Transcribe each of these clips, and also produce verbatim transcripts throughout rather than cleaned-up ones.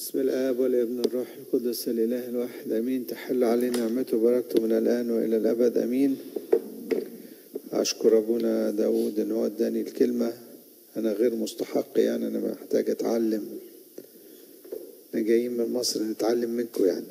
بسم الآب والابن والروح القدس الإله الواحد أمين. تحل علينا نعمته وبركته من الآن وإلى الأبد أمين. أشكر أبونا داود إن هو اداني الكلمة. أنا غير مستحق، يعني أنا محتاج أتعلم. احنا جايين من مصر نتعلم منكم يعني.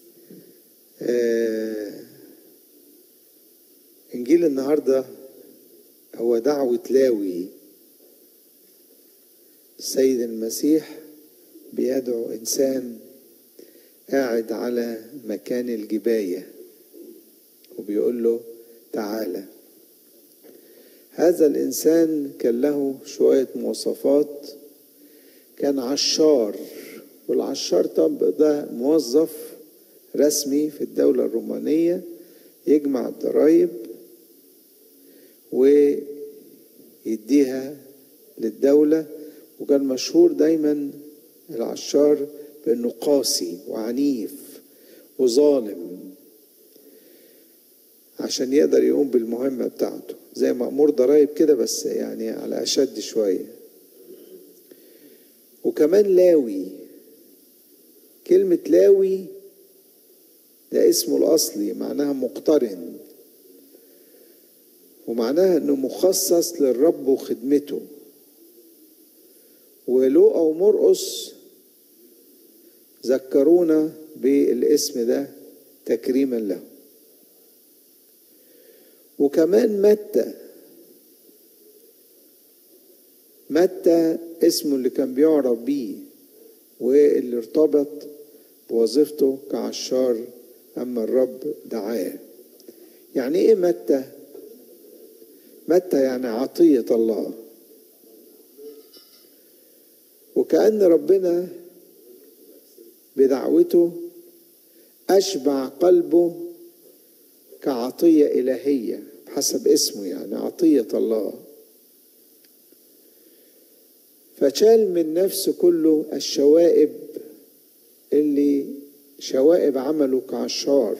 آه إنجيل النهاردة هو دعوة لاوي. السيد المسيح بيدعو إنسان قاعد على مكان الجباية وبيقول له تعالى. هذا الإنسان كان له شوية مواصفات. كان عشار، والعشار طب ده موظف رسمي في الدولة الرومانية، يجمع الضرائب ويديها للدولة. وكان مشهور دايما العشار بأنه قاسي وعنيف وظالم عشان يقدر يقوم بالمهمة بتاعته، زي مأمور ضرائب كده بس يعني على أشد شوية. وكمان لاوي، كلمة لاوي ده اسمه الأصلي معناها مقترن، ومعناها أنه مخصص للرب وخدمته. ولوقا ومرقس ذكرونا بالاسم ده تكريما له. وكمان متى متى اسمه اللي كان بيعرف بيه واللي ارتبط بوظيفته كعشار أما الرب دعاه. يعني ايه متى؟ متى يعني عطية الله. وكأن ربنا بدعوته أشبع قلبه كعطية إلهية بحسب اسمه، يعني عطية الله. فشال من نفسه كله الشوائب اللي شوائب عمله كعشار.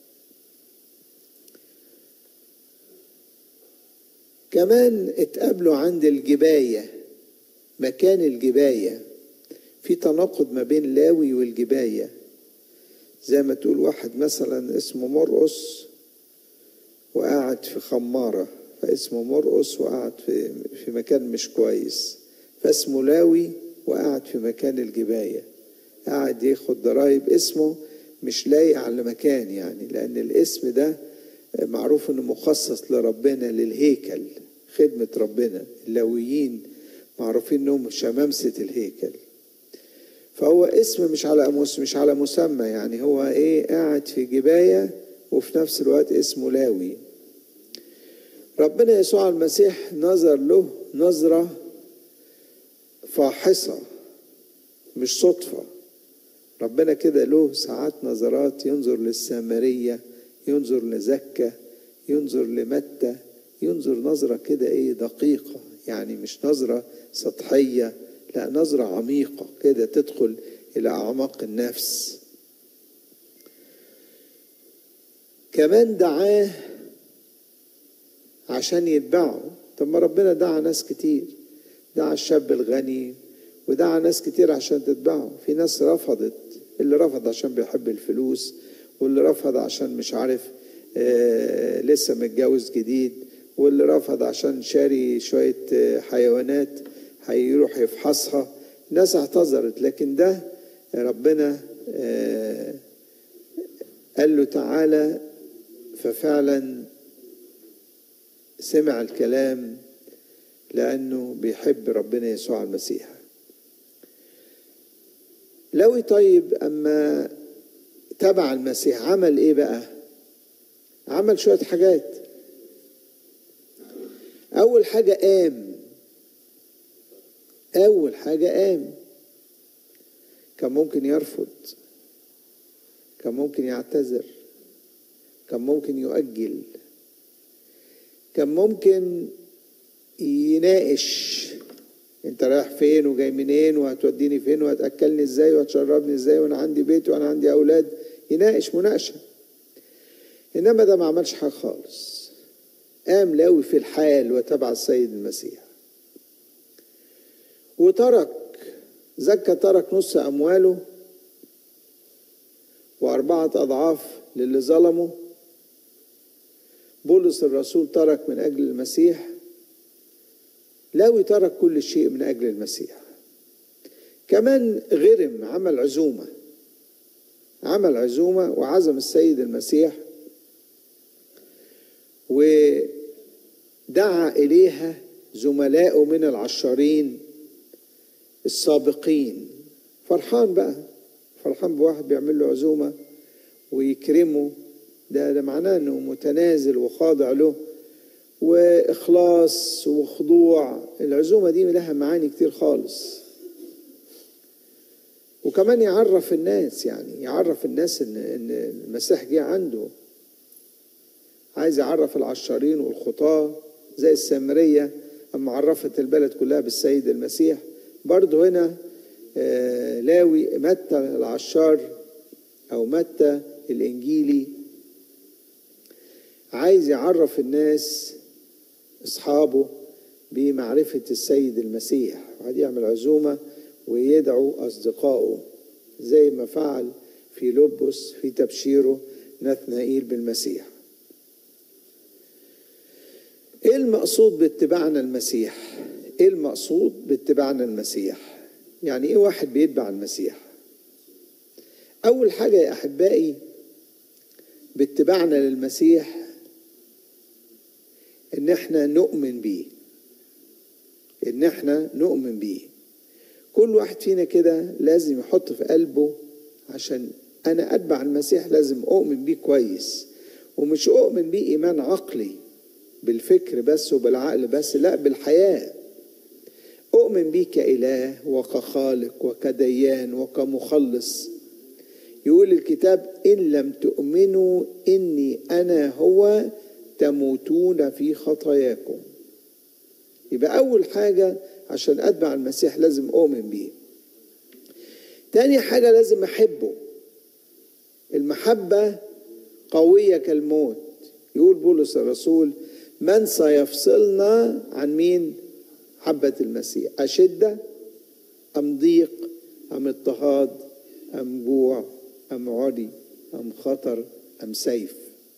كمان اتقابلوا عند الجباية، مكان الجباية. في تناقض ما بين لاوي والجباية، زي ما تقول واحد مثلا اسمه مرقس وقاعد في خمارة، فاسمه مرقس وقاعد في في مكان مش كويس، فاسمه لاوي وقاعد في مكان الجباية، قاعد ياخد ضرائب. اسمه مش لايق على مكان، يعني لأن الاسم ده معروف انه مخصص لربنا، للهيكل، خدمة ربنا. اللاويين معروفين انهم شمامسة الهيكل. فهو اسم مش على مش على مسمى، يعني هو ايه، قاعد في جباية وفي نفس الوقت اسمه لاوي. ربنا يسوع المسيح نظر له نظرة فاحصة، مش صدفة. ربنا كده له ساعات نظرات، ينظر للسامرية، ينظر لزكة، ينظر لمتى، ينظر نظرة كده ايه دقيقة، يعني مش نظرة سطحية، لا نظرة عميقة كده تدخل إلى أعماق النفس. كمان دعاه عشان يتبعه. طب ما ربنا دعا ناس كتير، دعا الشاب الغني ودعا ناس كتير عشان تتبعه. في ناس رفضت، اللي رفض عشان بيحب الفلوس، واللي رفض عشان مش عارف آه لسه متجوز جديد، واللي رفض عشان شاري شوية آه حيوانات هيروح يفحصها. ناس اعتذرت، لكن ده ربنا آه قال له تعالى، ففعلا سمع الكلام لأنه بيحب ربنا يسوع المسيح. لوي طيب أما تبع المسيح عمل إيه بقى؟ عمل شوية حاجات. أول حاجة قام، أول حاجة قام. كان ممكن يرفض، كان ممكن يعتذر، كان ممكن يؤجل، كان ممكن يناقش، انت رايح فين وجاي منين وهتوديني فين وهتأكلني ازاي وهتشربني ازاي وانا عندي بيت وانا عندي اولاد، يناقش مناقشة. انما ده ما عملش حاجة خالص. قام لاوي في الحال وتبع السيد المسيح وترك زكى، ترك نص أمواله وأربعة أضعاف للي ظلموا. بولس الرسول ترك من أجل المسيح. لاوي ترك كل شيء من أجل المسيح. كمان غرم، عمل عزومة عمل عزومة وعزم السيد المسيح ودعا إليها زملائه من العشارين السابقين. فرحان بقى، فرحان بواحد بيعمل له عزومة ويكرمه. ده, ده معناه أنه متنازل وخاضع له وإخلاص وخضوع. العزومة دي لها معاني كتير خالص. وكمان يعرف الناس، يعني يعرف الناس إن, إن المسيح جه عنده. عايز يعرف العشارين والخطاة زي السامرية أما عرفت البلد كلها بالسيد المسيح. برضه هنا آه لاوي متى العشار أو متى الإنجيلي عايز يعرف الناس أصحابه بمعرفة السيد المسيح، وعايز يعمل عزومة ويدعو أصدقائه زي ما فعل في لبس في تبشيره نثنائيل بالمسيح. ايه المقصود باتباعنا المسيح؟ ايه المقصود باتباعنا المسيح؟ يعني ايه واحد بيتبع المسيح؟ اول حاجة يا احبائي باتباعنا للمسيح ان احنا نؤمن بيه، ان احنا نؤمن بيه. كل واحد فينا كده لازم يحط في قلبه عشان انا اتبع المسيح لازم اؤمن بيه كويس، ومش اؤمن بيه ايمان عقلي بالفكر بس وبالعقل بس، لا، بالحياة. أؤمن بيه كإله وكخالق وكديان وكمخلص. يقول الكتاب إن لم تؤمنوا إني أنا هو تموتون في خطاياكم. يبقى أول حاجة عشان أتبع المسيح لازم أؤمن بيه. تاني حاجة لازم أحبه. المحبة قوية كالموت. يقول بولس الرسول من سيفصلنا عن مين؟ محبة المسيح. أشدة أم ضيق أم اضطهاد أم جوع أم عري أم خطر أم سيف.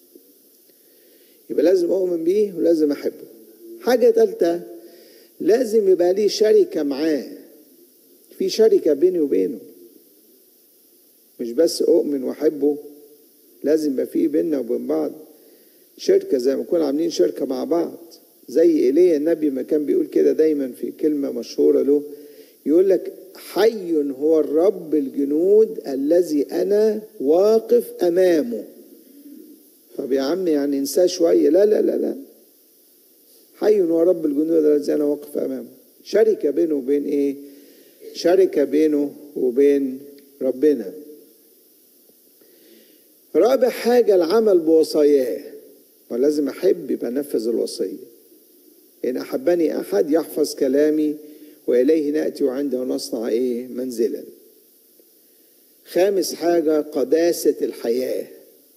يبقى لازم أؤمن بيه ولازم أحبه. حاجة ثالثة لازم يبقى لي شركة معاه، في شركة بيني وبينه، مش بس أؤمن وأحبه، لازم يبقى في بيننا وبين بعض شركة زي ما كنا عاملين شركة مع بعض. زي إيليا النبي ما كان بيقول كده دايما في كلمة مشهورة له، يقول لك حي هو الرب الجنود الذي أنا واقف أمامه. طب يا عم يعني انساه شوية؟ لا لا لا لا، حي هو رب الجنود الذي أنا واقف أمامه. شركة بينه وبين إيه؟ شركة بينه وبين ربنا. رابع حاجة العمل بوصاياه. ولازم أحب يبقى أنفذ الوصية. إن أحبني أحد يحفظ كلامي وإليه نأتي وعنده نصنع إيه؟ منزلا. خامس حاجة قداسة الحياة.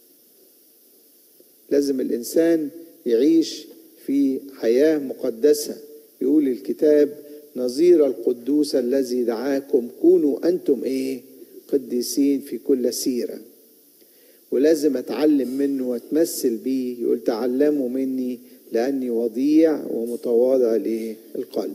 لازم الإنسان يعيش في حياة مقدسة. يقول الكتاب نظير القدوس الذي دعاكم كونوا أنتم إيه؟ قديسين في كل سيرة. ولازم أتعلم منه وأتمثل بيه. يقول تعلموا مني لأني وضيع ومتواضع ليه القلب.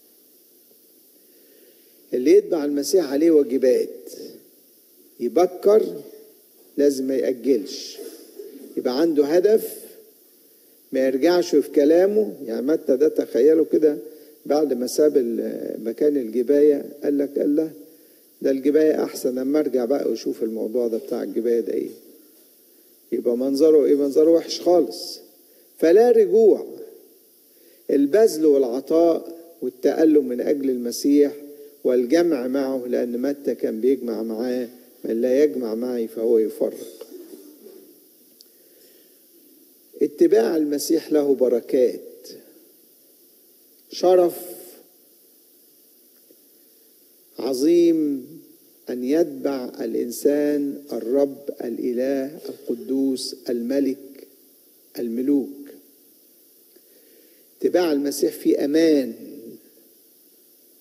اللي يتبع المسيح عليه واجبات. يبكر، لازم ما يأجلش، يبقى عنده هدف، ما يرجعش في كلامه. يعني متى ده تخيلوا كده بعد ما ساب مكان الجباية قال لك الله ده الجباية أحسن لما أرجع بقى وأشوف الموضوع ده بتاع الجباية ده إيه. يبقى منظره إيه؟ منظره وحش خالص. فلا رجوع. البذل والعطاء والتألم من أجل المسيح والجمع معه، لأن متى كان بيجمع معاه. من لا يجمع معي فهو يفرق. اتباع المسيح له بركات. شرف عظيم أن يتبع الإنسان الرب الإله القدوس الملك الملوك. اتباع المسيح في أمان.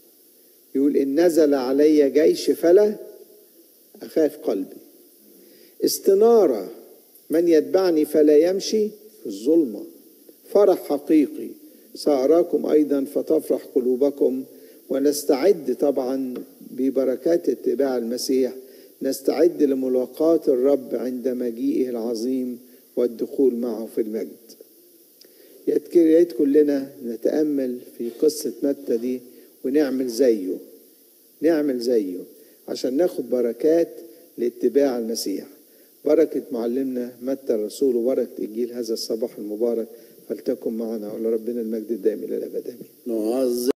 يقول إن نزل علي جيش فلا أخاف قلبي. استنارة، من يتبعني فلا يمشي في الظلمة. فرح حقيقي، سأراكم أيضا فتفرح قلوبكم. ونستعد طبعا ببركات اتباع المسيح، نستعد لملاقاة الرب عند مجيئه العظيم والدخول معه في المجد. يا ريت كلنا نتأمل في قصة متى دي ونعمل زيه، نعمل زيه عشان ناخد بركات لاتباع المسيح. بركة معلمنا متى الرسول وبركة إنجيل هذا الصباح المبارك فلتكن معنا، ولربنا المجد الدائم إلى الأبد آمين.